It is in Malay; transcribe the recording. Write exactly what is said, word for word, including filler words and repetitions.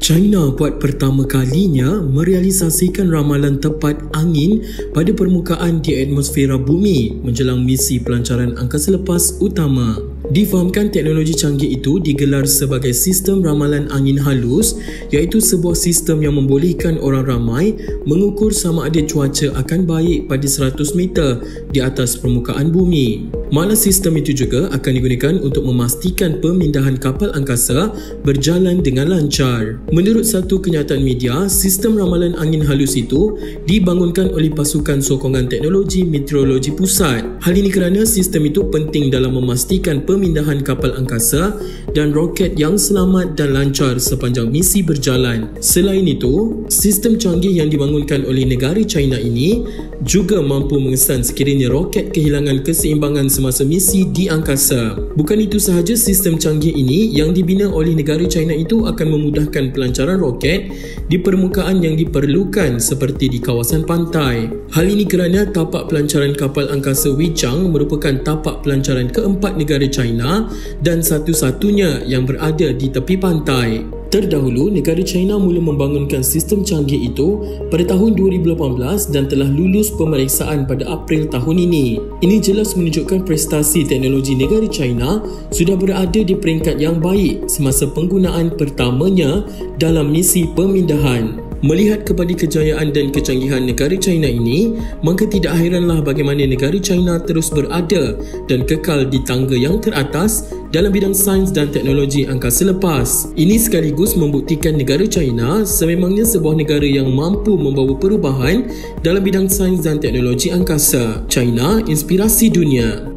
China buat pertama kalinya merealisasikan ramalan tepat angin pada permukaan di atmosfera bumi menjelang misi pelancaran angkasa lepas utama. Difahamkan teknologi canggih itu digelar sebagai sistem ramalan angin halus, iaitu sebuah sistem yang membolehkan orang ramai mengukur sama ada cuaca akan baik pada seratus meter di atas permukaan bumi. Mana sistem itu juga akan digunakan untuk memastikan pemindahan kapal angkasa berjalan dengan lancar. Menurut satu kenyataan media, sistem ramalan angin halus itu dibangunkan oleh pasukan sokongan teknologi meteorologi pusat. Hal ini kerana sistem itu penting dalam memastikan pemindahan kapal angkasa dan roket yang selamat dan lancar sepanjang misi berjalan. Selain itu, sistem canggih yang dibangunkan oleh negara China ini juga mampu mengesan sekiranya roket kehilangan keseimbangan semasa misi di angkasa. Bukan itu sahaja, sistem canggih ini yang dibina oleh negara China itu akan memudahkan pelancaran roket di permukaan yang diperlukan seperti di kawasan pantai. Hal ini kerana tapak pelancaran kapal angkasa Weichang merupakan tapak pelancaran keempat negara China dan satu-satunya yang berada di tepi pantai. Terdahulu, negara China mula membangunkan sistem canggih itu pada tahun dua ribu lapan belas dan telah lulus pemeriksaan pada April tahun ini. Ini jelas menunjukkan prestasi teknologi negara China sudah berada di peringkat yang baik semasa penggunaan pertamanya dalam misi pemindahan. Melihat kepada kejayaan dan kecanggihan negara China ini, maka tidak hairanlah bagaimana negara China terus berada dan kekal di tangga yang teratas dalam bidang sains dan teknologi angkasa lepas. Ini sekaligus membuktikan negara China sememangnya sebuah negara yang mampu membawa perubahan dalam bidang sains dan teknologi angkasa. China, inspirasi dunia.